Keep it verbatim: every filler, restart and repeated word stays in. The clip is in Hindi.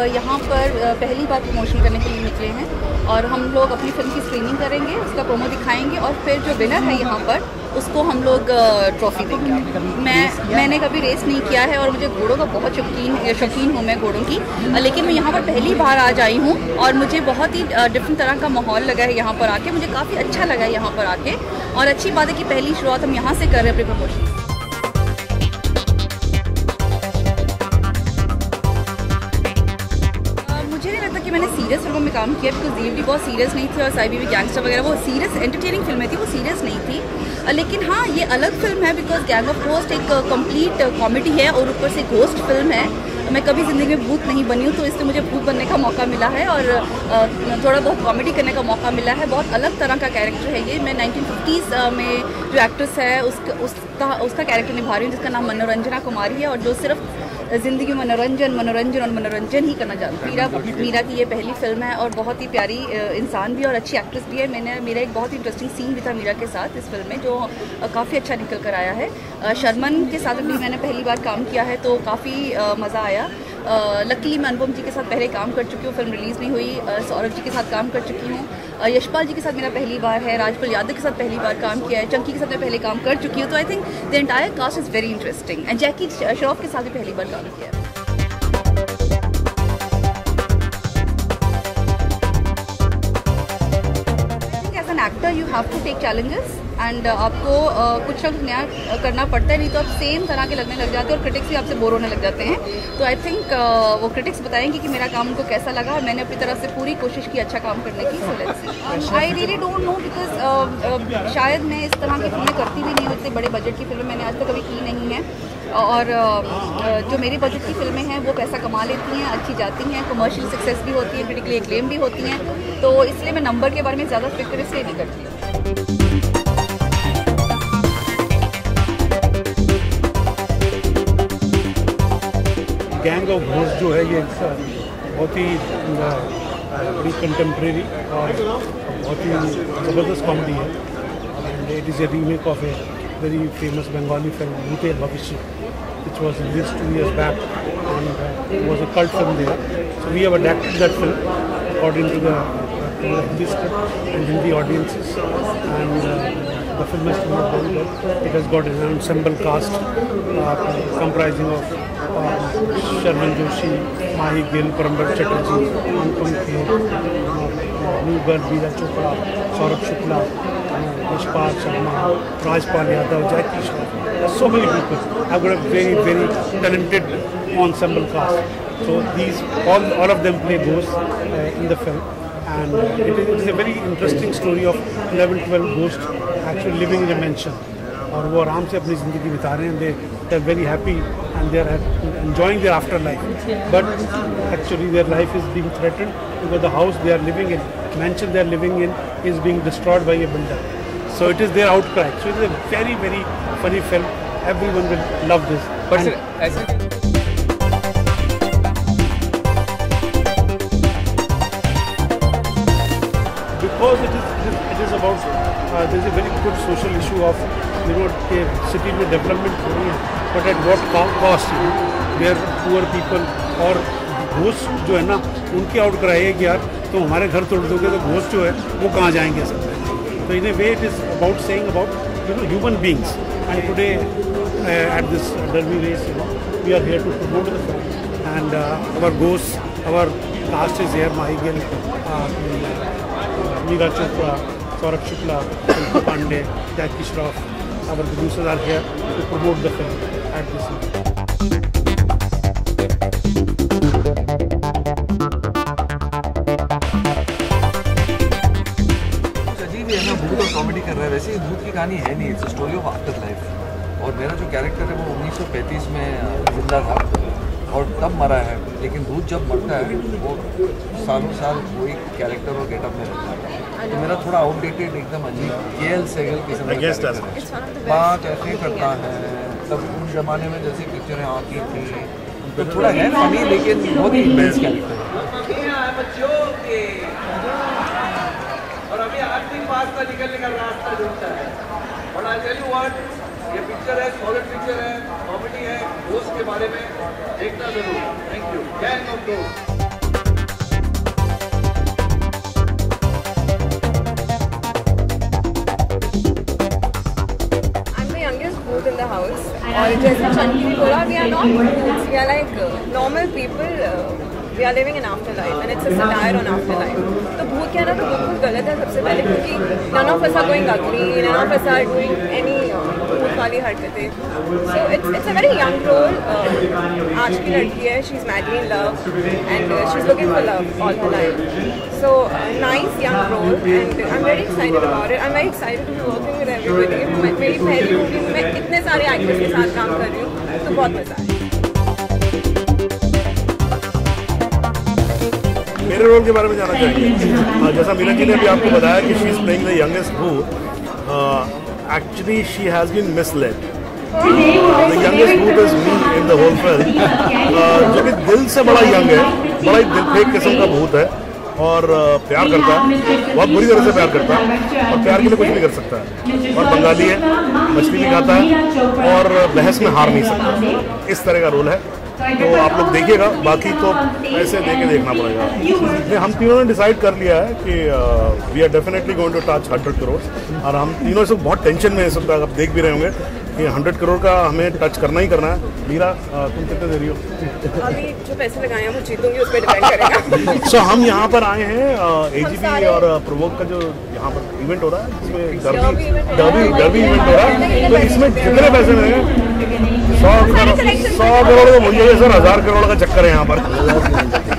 यहाँ पर पहली बार प्रमोशन करने के लिए निकले हैं और हम लोग अपनी फिल्म की स्क्रीनिंग करेंगे, उसका प्रोमो दिखाएंगे और फिर जो विनर है यहाँ पर उसको हम लोग ट्रॉफ़ी देंगे। मैं मैंने कभी रेस नहीं किया है और मुझे घोड़ों का बहुत शौकीन शौकीन हूँ मैं घोड़ों की, लेकिन मैं यहाँ पर पहली बार आज आई हूँ और मुझे बहुत ही डिफरेंट तरह का माहौल लगा है यहाँ पर आके। मुझे काफ़ी अच्छा लगा है यहाँ पर आके और अच्छी बात है कि पहली शुरुआत हम यहाँ से कर रहे हैं अपने प्रमोशन। मैंने सीरियस फिल्मों में काम किया बिकॉज डीएफडी बहुत सीरियस नहीं थी और साइबी भी गैंगस्टर वगैरह वो सीरियस एंटरटेनिंग फिल्में थी, वो सीरियस नहीं थी। लेकिन हाँ ये अलग फिल्म है बिकॉज गैंग ऑफ घोस्ट एक कंप्लीट कॉमेडी है और ऊपर से घोस्ट फिल्म है। मैं कभी ज़िंदगी में भूत नहीं बनी हूँ तो इसलिए मुझे भूत बनने का मौका मिला है और थोड़ा बहुत कॉमेडी करने का मौका मिला है। बहुत अलग तरह का कैरेक्टर है ये। मैं नाइनटीन फिफ्टीज़ में जो एक्ट्रेस है उसका उसका उसका कैरेक्टर निभा रही हूँ जिसका नाम मनोरंजना कुमारी है और जो सिर्फ ज़िंदगी में मनोरंजन मनोरंजन और मनोरंजन ही करना चाहती हूँ। मीरा मीरा की ये पहली फिल्म है और बहुत ही प्यारी इंसान भी और अच्छी एक्ट्रेस भी है। मैंने मेरा एक बहुत ही इंटरेस्टिंग सीन भी था मीरा के साथ इस फिल्म में जो काफ़ी अच्छा निकल कर आया है। शर्मन के साथ भी मैंने पहली बार काम किया है तो काफ़ी मज़ा आया। लकीली मैं अनुपम जी के साथ पहले काम कर चुकी हूँ, फिल्म रिलीज़ नहीं हुई। सौरभ जी के साथ काम कर चुकी हूँ, यशपाल जी के साथ मेरा पहली बार है, राजपाल यादव के साथ पहली बार काम किया है, चंकी के साथ मैं पहले काम कर चुकी हूँ। तो I think the entire cast is very interesting and Jackie Shroff के साथ भी पहली बार काम किया है। Actor you have to take challenges and आपको uh, कुछ ना कुछ नया करना पड़ता है, नहीं तो आप सेम तरह के लगने लग जाते हैं और क्रिटिक्स भी आपसे बोर होने लग जाते हैं। तो आई थिंक uh, वो क्रिटिक्स बताएंगे कि मेरा काम उनको कैसा लगा और मैंने अपनी तरफ से पूरी कोशिश की अच्छा काम करने की। So let's see. I really don't know because शायद मैं इस तरह की फिल्में करती भी नहीं हूँ, इतने बड़े बजट की फिल्में मैंने आज तक कभी की नहीं है और जो मेरे बजट की फिल्में हैं वो पैसा कमा लेती हैं, अच्छी जाती हैं, कमर्शियल सक्सेस भी होती है, क्रिटिकली एक्लेम भी होती हैं। तो इसलिए मैं नंबर के बारे में ज़्यादा फिक्र इसलिए नहीं करती हूँ। गैंग ऑफ घोस्ट जो है ये बहुत ही बड़ी कंटेम्प्रेरी और बहुत ही ज़बरदस्त कॉमेडी है and it is a remake of a very famous Bengali film Bhute Bhavishya, which was released two years back and uh, was a cult film there. So we have adapted that film according to the, uh, to the Hindi script and Hindi audiences, and uh, the film has come out very well. It has got an ensemble cast uh, comprising of uh, Sharman Joshi, Mahi Gill, Parambar Chatterjee, Anupam Kher, New Girl, Veera Chopra, Saurabh Shukla, Yashpal Sharma, Rajpal Yadav, Jackie Shroff. There are so many people. I've got a very, very talented ensemble cast. So these, all, all of them play ghosts uh, in the film, and uh, it, is, it is a very interesting story of eleven, twelve ghosts actually living in a mansion. और वो आराम से अपनी ज़िंदगी बिता रहे हैं. They they are very happy and they are enjoying their afterlife. But actually their life is being threatened because the house they are living in, mansion they are living in, is being destroyed by a builder. So it is their outcry. So it is a very very funny film. Everyone will love this. But sir, ऐसे because it is it is about uh, there is a very good social issue of you know कि सिटी में डेवलपमेंट हो रही है, but at what cost, there poor people. और घोस्ट जो है ना उनकी आउटक्राई है कि यार तुम तो हमारे घर तोड़ दोगे तो घोस्ट जो है वो कहाँ जाएंगे सब. तो in a way it is about saying about you know human beings. And today at this derby race you know we are here to promote the film and our ghost our cast is here. Mahi Gill, Meera Chopra, Saurabh Shukla, Shilpa Pandey, Jackie Shroff. Our producers are here to promote the film at this event. अजीब है ना, भूत और कॉमेडी कर रहा है. वैसे ही भूत की कहानी है नहीं, it's story of after life. और मेरा जो कैरेक्टर है वो उन्नीस सौ पैंतीस में जिंदा था और तब मरा है. लेकिन भूत जब मरता है वो सालों साल वही कैरेक्टर और गेटअप में रहता है. तो मेरा थोड़ा आउटडेटेड एकदम अजीब के एल सेगल किस्म का बात ऐसे करता है. तब उस जमाने में जैसे पिक्चरें आती थी तो थोड़ा है फनी, लेकिन बहुत ही बेस्ट कैरेक्टर है. और अभी आखिरी पास का निकलने का रास्ता ढूंढता है. और आई टेल यू व्हाट, ये पिक्चर है, सॉलिड पिक्चर है, कॉमेडी है, दोस्त के बारे में देखना जरूर. Thank you. गैंग ऑफ दोस्त. house. और जैसे चंकी भी बोला, we are not brutes, we are like uh, normal people. Uh, We are living in afterlife and it's a satire on afterlife. तो भूत क्या ना तो बिल्कुल गलत है सबसे पहले, क्योंकि none of us are going ugly, none of us are doing any भूत वाली हरकतें. So it's it's a very young role. Uh, आज की लड़की है, she's madly in love and uh, she's looking for love all her life. So uh, nice young role and I'm very excited about it. I'm very excited to be working with everybody. मेरी पहली मूवी में मैं इतने सारे एक्टर्स के साथ काम कर रही हूँ, तो बहुत मजा आया. मेरे रोल के बारे में जानना चाहेंगे. जैसा मीना जी ने भी आपको बताया कि she is playing the youngest भूत. Actually she has been misled. The youngest भूत is me in the whole film, जो कि दिल से बड़ा यंग है, बड़ा ही दिल फेंक किस्म का भूत है और uh, प्यार करता है, बहुत बुरी तरह से प्यार करता है और प्यार के लिए कुछ भी कर सकता है. और बंगाली है, मछली भी खाता है और बहस में हार नहीं सकता. इस तरह का रोल है. तो आप लोग देखिएगा, बाकी तो ऐसे देखे देखना पड़ेगा. हम तीनों ने डिसाइड कर लिया है कि we are definitely going to touch hundred crore. और हम तीनों से बहुत टेंशन में इस वक्त आप देख भी रहे होंगे कि हंड्रेड करोड़ का हमें टच करना ही करना है. मीरा, तुम कितने दे रही हो? अभी जो पैसे लगाए हैं वो जीतूंगी, उस पर डिपेंड करेगा. सो हम यहाँ पर आए हैं एजीबी और प्रवोक का जो यहाँ पर इवेंट हो रहा है, इसमें डर्बी डर्बी डर्बी इवेंट हो रहा है. तो इसमें जितने पैसे मिलेंगे सौ करोड़ सौ करोड़ तो मुझे सर हजार करोड़ का चक्कर है यहाँ पर.